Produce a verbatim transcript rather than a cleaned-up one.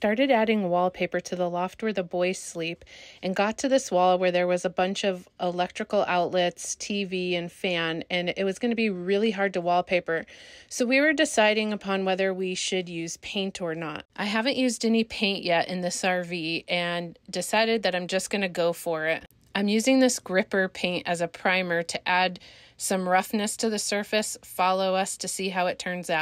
started adding wallpaper to the loft where the boys sleep and got to this wall where there was a bunch of electrical outlets, T V, and fan, and it was going to be really hard to wallpaper. So we were deciding upon whether we should use paint or not. I haven't used any paint yet in this R V and decided that I'm just going to go for it. I'm using this gripper paint as a primer to add some roughness to the surface. Follow us to see how it turns out.